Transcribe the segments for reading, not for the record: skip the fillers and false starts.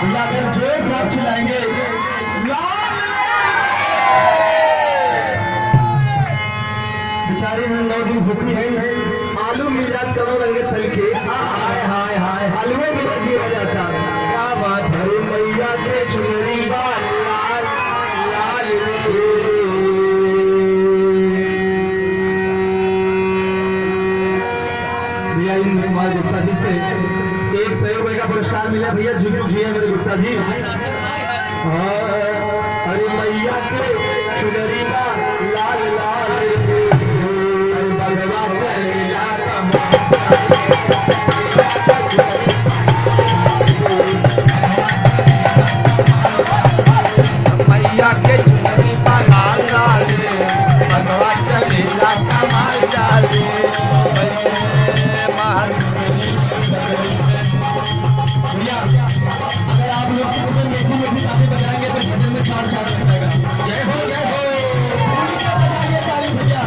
भैया अगर जोर से आप चिल्लाएंगे बेचारे में 9 दिन भूखी है, आलू मिल जात करो रंगे तल के, हाय हाय हाय हलवे मिला जी हो जाता। क्या बात है मैया के चुनरी लाल लाल भैया इन कुमार गुप्ता जी से 100 रुपए का पुरस्कार मिला। भैया झुक जी है मेरे गुप्ता जी। अरे मैया के चुनरी लाल लाल भगवा चलेला मैया के चुनरी लाल लाल भगवा चलेला कमाल डाले अगर आप लोग मीठी मीठी बातें बताएंगे तो भजन में चार चार हो जाएगा। जय हो जय हो भैया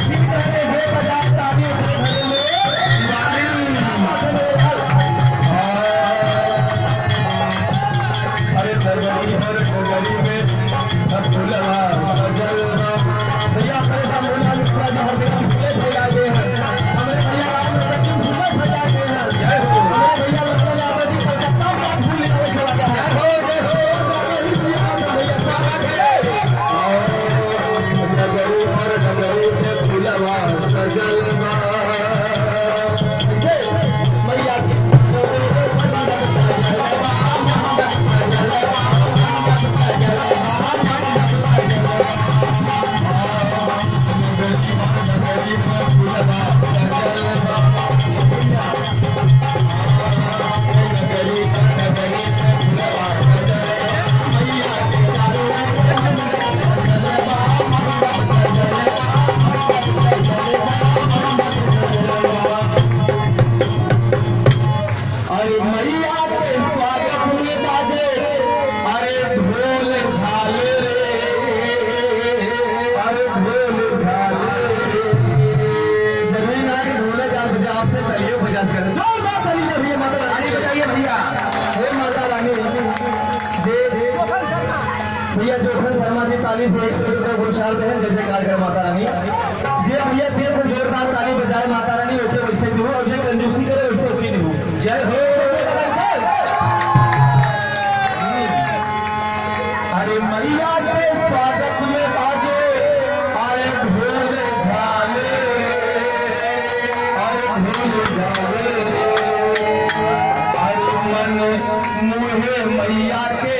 अरे दरबारी और गोगरी में फूलवा सजल भैया पैसा बोला निकला जहाँ पे फूले फैला गए हैं हमारे भैया राम लक्ष्मण फूले फैला गए हैं। जय हो हमारे भैया लक्ष्मण यादव जी को कितना बात भूल गए चला गया। जय हो भैया स्वागत है नगरी और नगरी में फूलवा सजल मैया की भैया जोखन शर्मा जी ताली से 100 रुपये पुरस्कार दे जय जयकार कर माता रानी। जे भैया दिल से जोरदार ताली बजाए माता रानी वैसे वैसे भी हो और जो कंजूसी करे वैसे भी नहीं हो। जय हो अरे मैया के स्वागत में बाजे अरे ढोल झाले अरे ढोल झाले अरे मन मुहे मैया के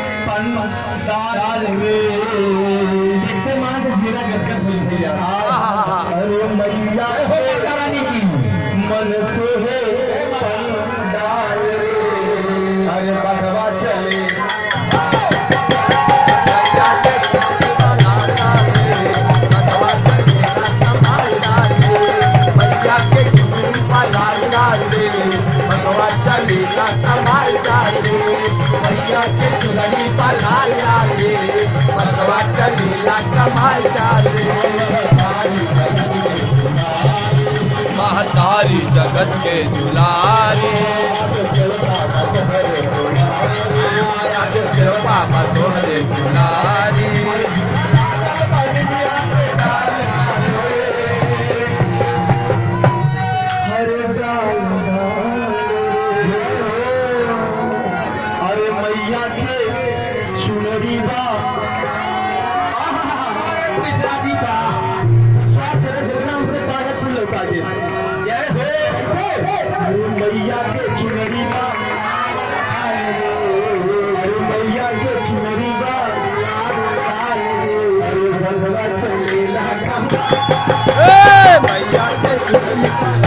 डाल देखते मान के जीरा गदगद हुई भैया। अरे मैया रानी की मन से है डाल अरे भगवा चले भगवा चलेला कमाल डाले मैया के चुनरी लाल डाले भगवा चलेला कमाल डाले महतारी जगत के दुलारी सिरपा तोहरे दुलारी मैया के चुनरी मैया के चुनरी भगवा चलेला मैया के चुनरी